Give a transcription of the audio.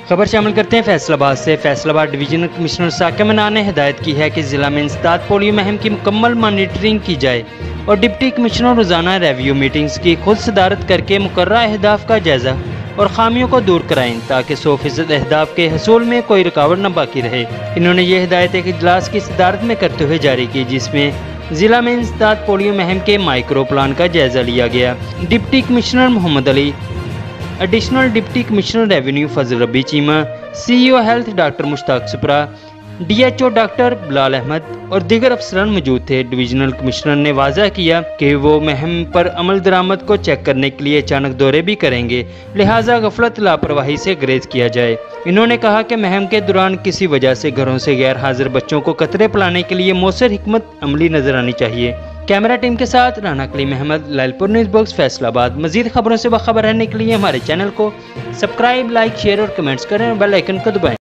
खबर शामिल करते हैं फैसलाबाद से। फैसलाबाद डिवीजनल कमिश्नर साकिब मनान ने हिदायत की है कि जिला में इंसदाद पोलियो मुहिम की मुकम्मल मॉनिटरिंग की जाए और डिप्टी कमिश्नर रोजाना रिव्यू मीटिंग्स की खुद सदारत करके मुकर्रर अहदाफ का जायजा और खामियों को दूर कराएं ताकि 100% अहदाफ के हसूल में कोई रुकावट न बाकी रहे। इन्होंने ये हिदायत एक इजलास की सदारत में करते हुए जारी की, जिसमें जिला में इंसदाद पोलियो मुहिम के माइक्रो प्लान का जायजा लिया गया। Deputy commissioner Mohammad Ali, additional deputy commissioner revenue Fazal Rabi Cheema, CEO health doctor Mushtaq Supra, DHO doctor Bilal Ahmed और दीगर अफसरान मौजूद थे। डिवीजनल कमिश्नर ने वाज़ा किया कि वो मुहिम पर अमल दरामद को चेक करने के लिए अचानक दौरे भी करेंगे, लिहाजा गफलत लापरवाही से गुरेज किया जाए। इन्होंने कहा कि मुहिम के दौरान किसी वजह से घरों से गैर हाजिर बच्चों को कतरे पिलाने के लिए मौसर हिकमत अमली नजर आनी चाहिए। कैमरा टीम के साथ राना कलीम अहमद, लालपुर न्यूज़ बॉक्स, फैसलाबाद। मजीद खबरों से बाखबर रहने के लिए हमारे चैनल को सब्सक्राइब, लाइक, शेयर और कमेंट्स करें और बेल आइकन को दबाएं।